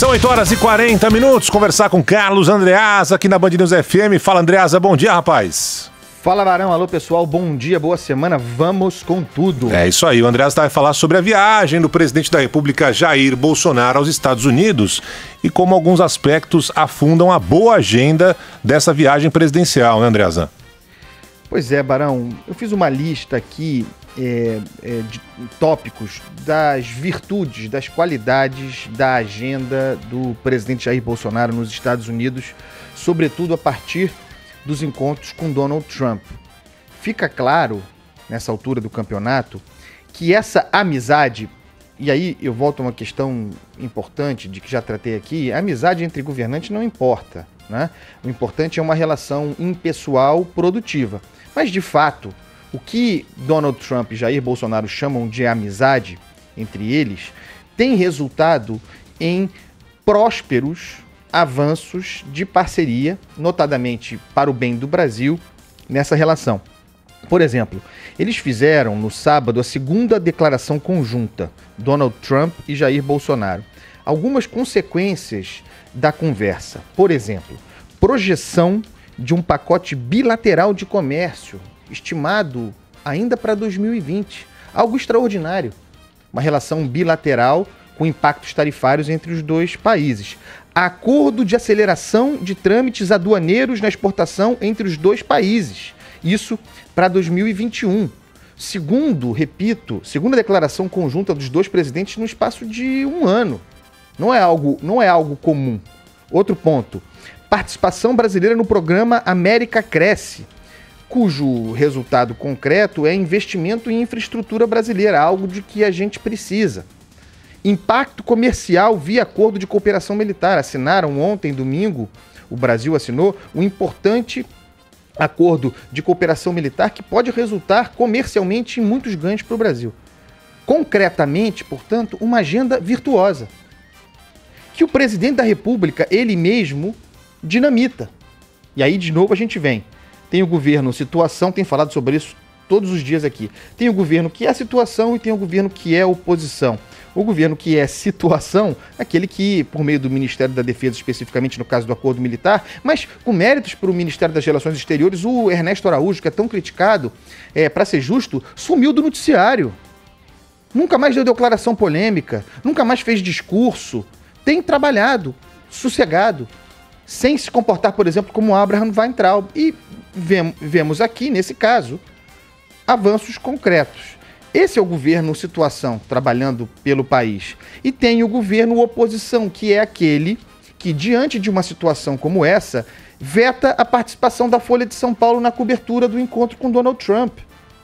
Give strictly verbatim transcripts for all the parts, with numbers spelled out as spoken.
São oito horas e quarenta minutos, conversar com Carlos Andreasa aqui na Band News F M. Fala, Andreasa, bom dia, rapaz. Fala, Barão, alô pessoal, bom dia, boa semana, vamos com tudo. É isso aí, o Andreasa vai falar sobre a viagem do presidente da República Jair Bolsonaro aos Estados Unidos e como alguns aspectos afundam a boa agenda dessa viagem presidencial, né, Andreasa? Pois é, Barão, eu fiz uma lista aqui é, é, de tópicos das virtudes, das qualidades da agenda do presidente Jair Bolsonaro nos Estados Unidos, sobretudo a partir dos encontros com Donald Trump. Fica claro, nessa altura do campeonato, que essa amizade, e aí eu volto a uma questão importante de que já tratei aqui, a amizade entre governantes não importa, né? O importante é uma relação impessoal produtiva. Mas, de fato, o que Donald Trump e Jair Bolsonaro chamam de amizade entre eles tem resultado em prósperos avanços de parceria, notadamente para o bem do Brasil, nessa relação. Por exemplo, eles fizeram no sábado a segunda declaração conjunta, Donald Trump e Jair Bolsonaro. Algumas consequências da conversa, por exemplo, projeção de um pacote bilateral de comércio, estimado ainda para dois mil e vinte, algo extraordinário, uma relação bilateral com impactos tarifários entre os dois países. Acordo de aceleração de trâmites aduaneiros na exportação entre os dois países. Isso para dois mil e vinte e um. Segundo, repito, segunda declaração conjunta dos dois presidentes no espaço de um ano. Não é algo, não é algo comum. Outro ponto, participação brasileira no programa América Cresce, cujo resultado concreto é investimento em infraestrutura brasileira, algo de que a gente precisa. Impacto comercial via acordo de cooperação militar. Assinaram ontem, domingo, o Brasil assinou um importante acordo de cooperação militar que pode resultar comercialmente em muitos ganhos para o Brasil. Concretamente, portanto, uma agenda virtuosa que o presidente da República, ele mesmo, dinamita. E aí, de novo, a gente vem. Tem o governo situação, tem falado sobre isso todos os dias aqui. Tem o governo que é situação e tem o governo que é oposição. O governo que é situação, aquele que, por meio do Ministério da Defesa, especificamente no caso do acordo militar, mas com méritos para o Ministério das Relações Exteriores, o Ernesto Araújo, que é tão criticado, é, para ser justo, sumiu do noticiário. Nunca mais deu declaração polêmica, nunca mais fez discurso. Tem trabalhado, sossegado, sem se comportar, por exemplo, como Abraham Weintraub. E vemos aqui, nesse caso, avanços concretos. Esse é o governo situação, trabalhando pelo país. E tem o governo oposição, que é aquele que, diante de uma situação como essa, veta a participação da Folha de São Paulo na cobertura do encontro com Donald Trump.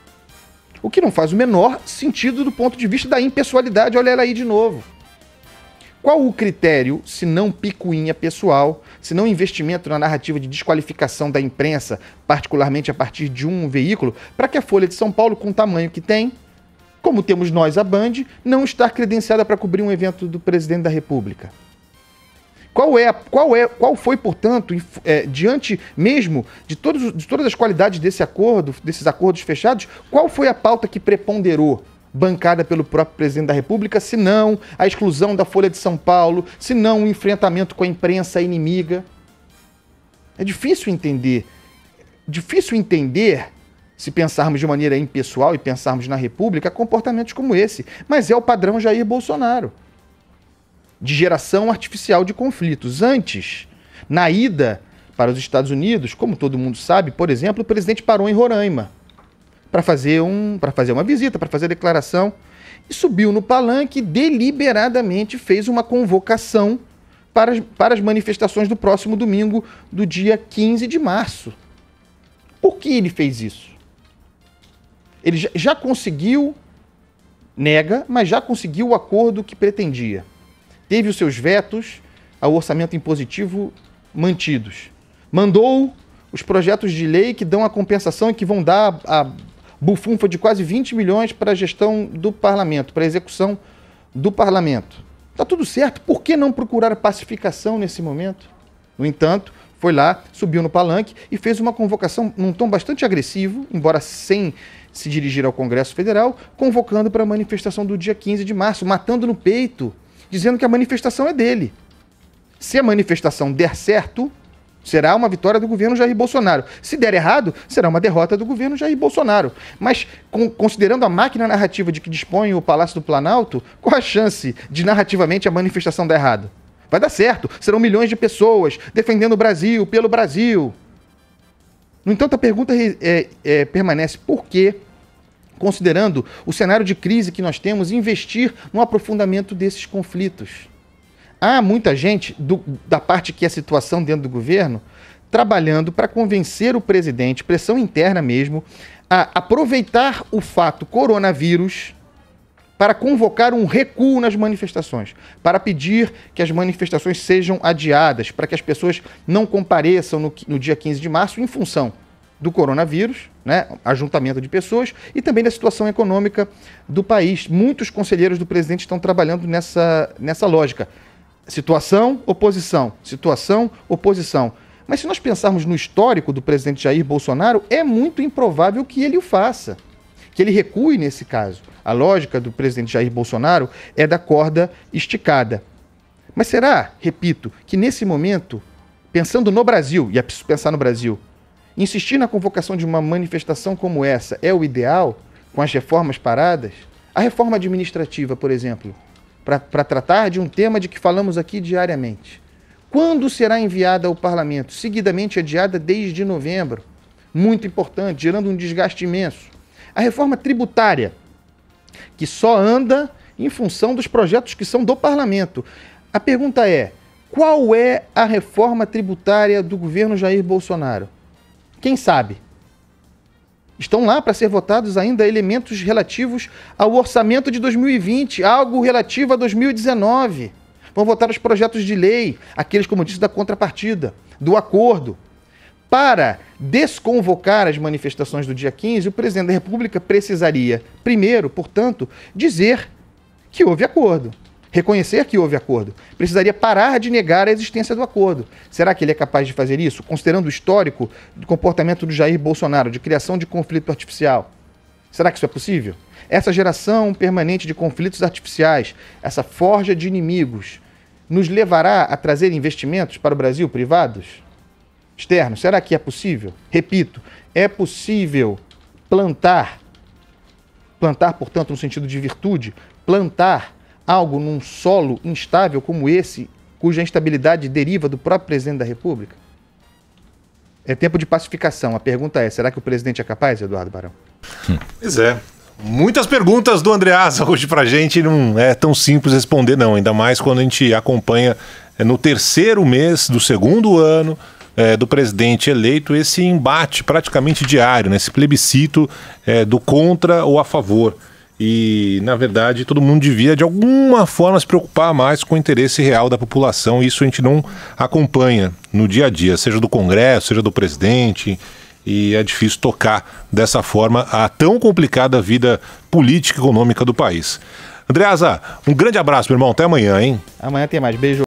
O que não faz o menor sentido do ponto de vista da impessoalidade. Olha ela aí de novo. Qual o critério, se não picuinha pessoal, se não investimento na narrativa de desqualificação da imprensa, particularmente a partir de um veículo, para que a Folha de São Paulo, com o tamanho que tem, como temos nós a Band, não estar credenciada para cobrir um evento do presidente da República? Qual é, qual é, qual foi, portanto, é, diante mesmo de, todos, de todas as qualidades desse acordo, desses acordos fechados, qual foi a pauta que preponderou, bancada pelo próprio presidente da República, se não a exclusão da Folha de São Paulo, se não o enfrentamento com a imprensa inimiga? É difícil entender, difícil entender, se pensarmos de maneira impessoal e pensarmos na República, comportamentos como esse. Mas é o padrão Jair Bolsonaro, de geração artificial de conflitos. Antes, na ida para os Estados Unidos, como todo mundo sabe, por exemplo, o presidente parou em Roraima para fazer, um, para fazer uma visita, para fazer a declaração, e subiu no palanque e deliberadamente fez uma convocação para as, para as manifestações do próximo domingo, do dia quinze de março. Por que ele fez isso? Ele já, já conseguiu, nega, mas já conseguiu o acordo que pretendia. Teve os seus vetos ao orçamento impositivo mantidos. Mandou os projetos de lei que dão a compensação e que vão dar a, a bufunfa de quase vinte milhões para a gestão do parlamento, para a execução do parlamento. Está tudo certo, por que não procurar a pacificação nesse momento? No entanto, foi lá, subiu no palanque e fez uma convocação num tom bastante agressivo, embora sem se dirigir ao Congresso Federal, convocando para a manifestação do dia quinze de março, matando no peito, dizendo que a manifestação é dele. Se a manifestação der certo, será uma vitória do governo Jair Bolsonaro. Se der errado, será uma derrota do governo Jair Bolsonaro. Mas, com, considerando a máquina narrativa de que dispõe o Palácio do Planalto, qual a chance de narrativamente a manifestação dar errado? Vai dar certo. Serão milhões de pessoas defendendo o Brasil, pelo Brasil. No entanto, a pergunta é, é, permanece: por que, considerando o cenário de crise que nós temos, investir no aprofundamento desses conflitos? Há muita gente, do, da parte que é a situação dentro do governo, trabalhando para convencer o presidente, pressão interna mesmo, a aproveitar o fato coronavírus para convocar um recuo nas manifestações, para pedir que as manifestações sejam adiadas, para que as pessoas não compareçam no, no dia quinze de março em função do coronavírus, né, ajuntamento de pessoas, e também da situação econômica do país. Muitos conselheiros do presidente estão trabalhando nessa, nessa lógica. Situação, oposição. Situação, oposição. Mas se nós pensarmos no histórico do presidente Jair Bolsonaro, é muito improvável que ele o faça, que ele recue nesse caso. A lógica do presidente Jair Bolsonaro é da corda esticada. Mas será, repito, que nesse momento, pensando no Brasil, e é preciso pensar no Brasil, insistir na convocação de uma manifestação como essa é o ideal, com as reformas paradas? A reforma administrativa, por exemplo, para tratar de um tema de que falamos aqui diariamente. Quando será enviada ao parlamento? Seguidamente adiada desde novembro. Muito importante, gerando um desgaste imenso. A reforma tributária, que só anda em função dos projetos que são do parlamento. A pergunta é: qual é a reforma tributária do governo Jair Bolsonaro? Quem sabe? Estão lá para ser votados ainda elementos relativos ao orçamento de dois mil e vinte, algo relativo a dois mil e dezenove. Vão votar os projetos de lei, aqueles, como disse, da contrapartida, do acordo. Para desconvocar as manifestações do dia quinze, o presidente da República precisaria, primeiro, portanto, dizer que houve acordo. Reconhecer que houve acordo. Precisaria parar de negar a existência do acordo. Será que ele é capaz de fazer isso? Considerando o histórico do comportamento do Jair Bolsonaro, de criação de conflito artificial. Será que isso é possível? Essa geração permanente de conflitos artificiais, essa forja de inimigos, nos levará a trazer investimentos para o Brasil, privados, externos? Será que é possível? Repito, é possível plantar, plantar, portanto, no sentido de virtude, plantar algo num solo instável como esse, cuja instabilidade deriva do próprio presidente da República? É tempo de pacificação. A pergunta é: será que o presidente é capaz, Eduardo Barão? Pois é. Muitas perguntas do Andreasa hoje pra gente, não é tão simples responder não, ainda mais quando a gente acompanha é, no terceiro mês do segundo ano é, do presidente eleito esse embate praticamente diário, né, esse plebiscito é, do contra ou a favor. E, na verdade, todo mundo devia, de alguma forma, se preocupar mais com o interesse real da população. Isso a gente não acompanha no dia a dia, seja do Congresso, seja do presidente. E é difícil tocar dessa forma a tão complicada vida política e econômica do país. Andreasa, um grande abraço, meu irmão. Até amanhã, hein? Amanhã tem mais. Beijo.